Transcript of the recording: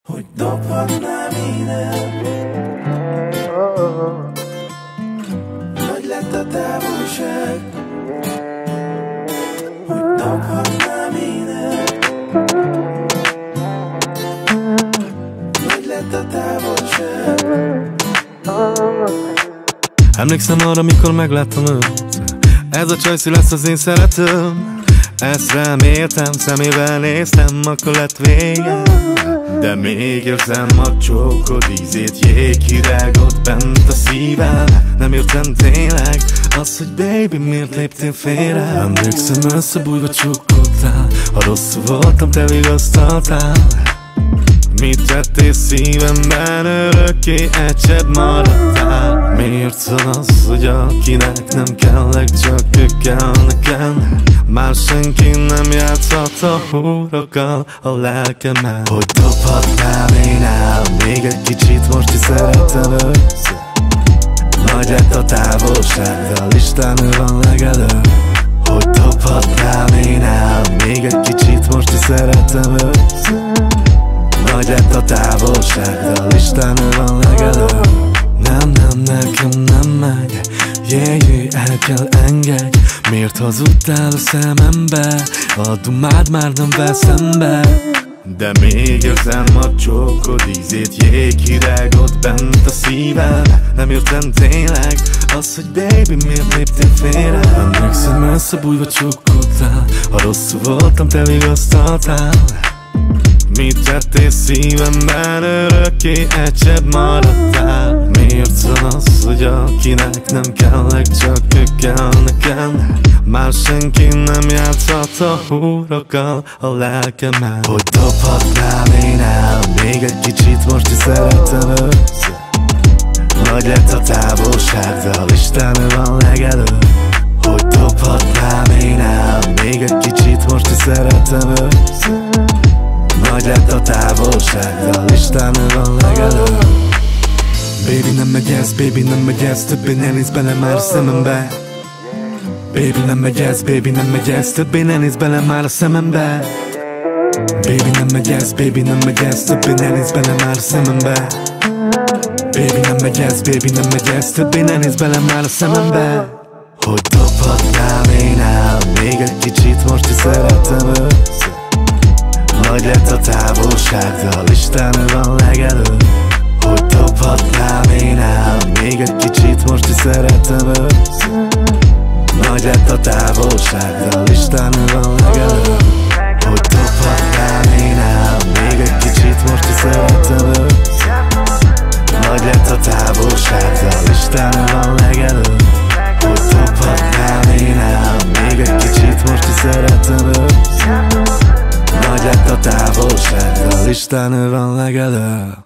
Hogy dobhatnám én el, nagy lett a távolság. Hogy dobhatnám én el, nagy lett a távolság. Emlékszem arra, mikor megláttam őt. Ez a csajszi lesz az én szeretőm. Ezt reméltem, szemével néztem, akkor lett vége. De még érzem a csókod ízét, jégvirágot bent a szívem. Nem értem tényleg az, hogy baby, miért léptél félre. Emlékszem, összebújva csókoltál, ha rosszul voltam, te vigasztaltál. Mit tettél szívemben, örökké egysebb maradtál. Miért van az, hogy akinek nem kellek, csak ő kell nekem? Már senki nem játszhat a húrokkal a lelkemmel. Hogy dobhatnám én el még egy kicsit, most is szeretem őt. Nagy lett a távolság, de a listán ő van legelőbb. Hogy dobhatnám én el még egy kicsit, most is szeretem őt. Nagy lett a távolság, de a listán ő van legelőbb. Nem, nekem nem megy, el kell engedj. Miért hazudtál a szemembe, a dumád már nem veszem be. De még érzem a csókod ízét, jégvirágot bent a szívem. Nem értem tényleg az, hogy baby, miért léptél félre. Emlékszem, összebújva csókoltál, ha rosszul voltam, te vigasztaltál. Mit tettél szívemben, örökké egysebb maradtál. Miért van az, hogy akinek nem kellek, csak ő kell nekem? Már senki nem játszhat a húrokkal a lelkemmel. Hogy dobhatnám én el még egy kicsit, most is szeretem őt. Nagy lett a távolság, de a listán ő van legelőbb. Hogy dobhatnám én el még egy kicsit, most is szeretem őt. Nagy lett a távolság, de a listán ő van legelőbb. Baby, nem megy ez, baby, nem megy ez, többé ne nézz bele már a szemembe. Baby, nem megy ez, baby, nem megy ez, többé ne nézz bele már a szemembe. Baby, nem megy ez, baby, nem megy ez, többé ne nézz bele már a szemembe. Baby, nem megy ez, baby, nem megy ez, többé ne nézz bele már a szemembe. Hogy dobhatnám én el még egy kicsit, most is szeretem őt. Nagy lett a távolság, de a listán ő van legelőbb. Hogy dobhatnám én el még egy kicsit, most is szeretem őt. Nagy lett a távolság, de a listán ő van legelőbb. Hogy dobhatnám én el még egy kicsit, most is szeretem őt. Nagy lett a távolság, de a listán ő van legelőbb. Hogy dobhatnám én el még egy kicsit, most is szeretem őt. Nagy lett a távolság, de a listán ő van legelőbb.